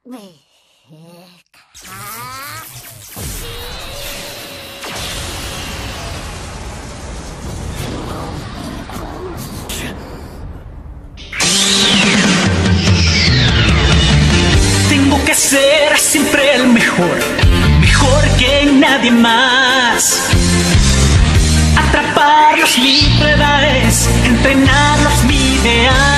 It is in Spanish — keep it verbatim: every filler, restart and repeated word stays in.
Tengo que ser siempre el mejor, mejor que nadie más. Atraparlos mi prueba es, entrenarlos mi ideal.